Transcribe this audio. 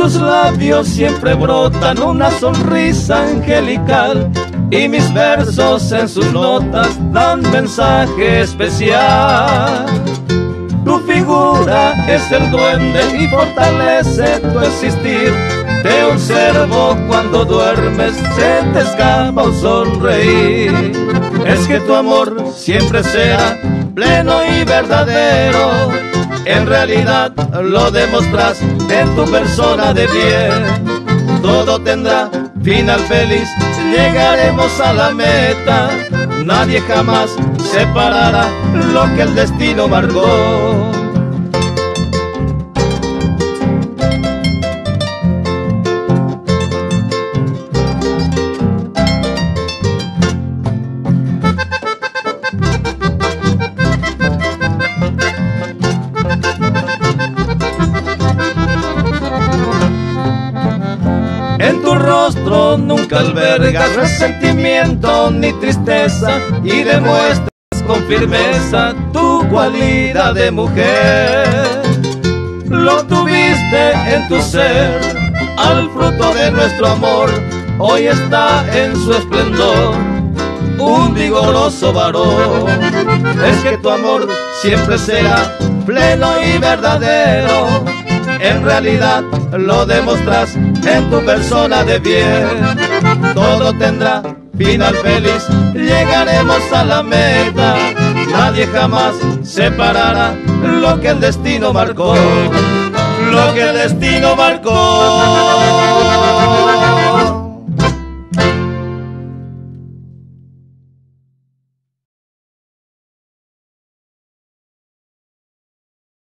tus labios siempre brotan una sonrisa angelical, y mis versos en sus notas dan mensaje especial. Tu figura es el duende y fortalece tu existir. Te observo cuando duermes, se te escapa un sonreír. Es que tu amor siempre será pleno y verdadero. En realidad lo demostras en tu persona de bien. Todo tendrá final feliz, llegaremos a la meta. Nadie jamás separará lo que el destino marcó. En tu rostro nunca albergas resentimiento ni tristeza, y demuestras con firmeza tu cualidad de mujer. Lo tuviste en tu ser, al fruto de nuestro amor, hoy está en su esplendor un vigoroso varón. Es que tu amor siempre será pleno y verdadero. En realidad lo demostras en tu persona de bien. Todo tendrá final feliz, llegaremos a la meta. Nadie jamás separará lo que el destino marcó. Lo que el destino marcó.